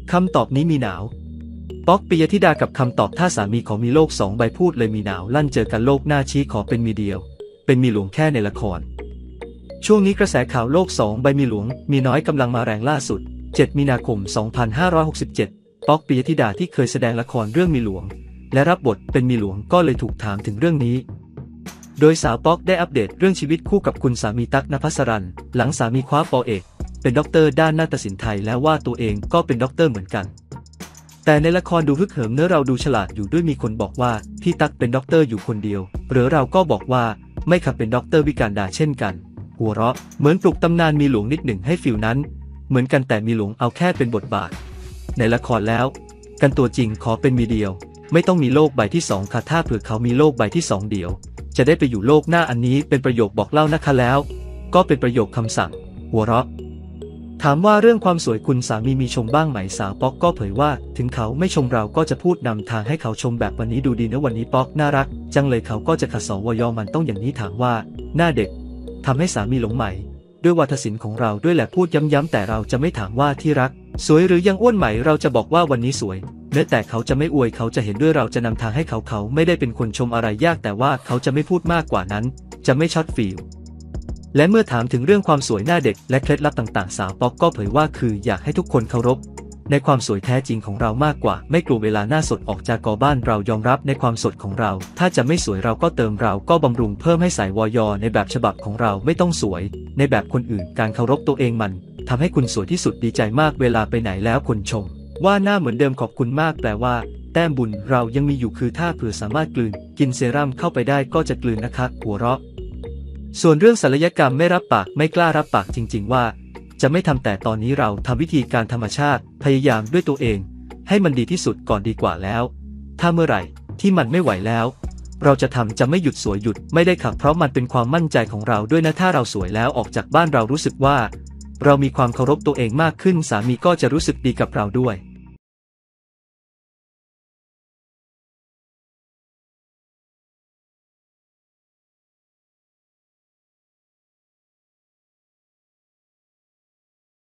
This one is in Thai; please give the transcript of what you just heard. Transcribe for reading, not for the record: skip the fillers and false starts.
คำตอบนี้มีหนาวป๊อกปิยธิดากับคำตอบถ้าสามีขอมีโลก2 ใบพูดเลยมีหนาวลั่นเจอกันโลกหน้าชี้ขอเป็นมีเดียวเป็นมีหลวงแค่ในละครช่วงนี้กระแสข่าวโลก2 ใบมีหลวงมีน้อยกำลังมาแรงล่าสุด7 มีนาคม 2567ป๊อกปิยธิดาที่เคยแสดงละครเรื่องมีหลวงและรับบทเป็นมีหลวงก็เลยถูกถามถึงเรื่องนี้โดยสาวป๊อกได้อัปเดตเรื่องชีวิตคู่กับคุณสามีตั๊ก ณภัสรันหลังสามีคว้าป.เอกเป็นด็อกเตอร์ด้านนาฏศิลป์ไทยและว่าตัวเองก็เป็นด็อกเตอร์เหมือนกันแต่ในละครดูฮึกเหิมเนื้อเราดูฉลาดอยู่ด้วยมีคนบอกว่าพี่ตั๊กเป็นด็อกเตอร์อยู่คนเดียวหรือเราก็บอกว่าไม่ขับเป็นด็อกเตอร์วิการดาเช่นกันหัวเราะเหมือนปลุกตำนานมีหลวงนิดหนึ่งให้ฟิลนั้นเหมือนกันแต่มีหลวงเอาแค่เป็นบทบาทในละครแล้วกันตัวจริงขอเป็นมีเดียวไม่ต้องมีโลกใบที่2ค่ะถ้าเผื่อเขามีโลกใบที่2เดียวจะได้ไปอยู่โลกหน้าอันนี้เป็นประโยคบอกเล่านะคะแล้วก็เป็นประโยคคำสั่งหัวเราะถามว่าเรื่องความสวยคุณสามีมีชมบ้างไหมสาวป๊อกก็เผยว่าถึงเขาไม่ชมเราก็จะพูดนำทางให้เขาชมแบบวันนี้ดูดีนะวันนี้ป๊อกน่ารักจังเลยเขาก็จะขัดสวยมันต้องอย่างนี้ถามว่าหน้าเด็กทำให้สามีหลงไหมด้วยวาทศิลป์ของเราด้วยแหละพูดย้ำๆแต่เราจะไม่ถามว่าที่รักสวยหรือยังอ้วนไหมเราจะบอกว่าวันนี้สวยเนื้อแต่เขาจะไม่อวยเขาจะเห็นด้วยเราจะนำทางให้เขาไม่ได้เป็นคนชมอะไรยากแต่ว่าเขาจะไม่พูดมากกว่านั้นจะไม่ช็อตฟิลและเมื่อถามถึงเรื่องความสวยหน้าเด็กและเคล็ดลับต่างๆสาวป๊อกก็เผยว่าคืออยากให้ทุกคนเคารพในความสวยแท้จริงของเรามากกว่าไม่กลัวเวลาหน้าสดออกจากกอบ้านเรายอมรับในความสดของเราถ้าจะไม่สวยเราก็เติมเราก็บำรุงเพิ่มให้ใส่วอยในแบบฉบับของเราไม่ต้องสวยในแบบคนอื่นการเคารพตัวเองมันทำให้คุณสวยที่สุดดีใจมากเวลาไปไหนแล้วคนชมว่าหน้าเหมือนเดิมขอบคุณมากแปลว่าแต้มบุญเรายังมีอยู่คือถ้าเผื่อสามารถกลืนกินเซรั่มเข้าไปได้ก็จะกลืนนะคะหัวเราะส่วนเรื่องศัลยกรรมไม่รับปากไม่กล้ารับปากจริงๆว่าจะไม่ทำแต่ตอนนี้เราทำวิธีการธรรมชาติพยายามด้วยตัวเองให้มันดีที่สุดก่อนดีกว่าแล้วถ้าเมื่อไหร่ที่มันไม่ไหวแล้วเราจะทำจะไม่หยุดสวยหยุดไม่ได้ค่ะเพราะมันเป็นความมั่นใจของเราด้วยนะถ้าเราสวยแล้วออกจากบ้านเรารู้สึกว่าเรามีความเคารพตัวเองมากขึ้นสามีก็จะรู้สึกดีกับเราด้วย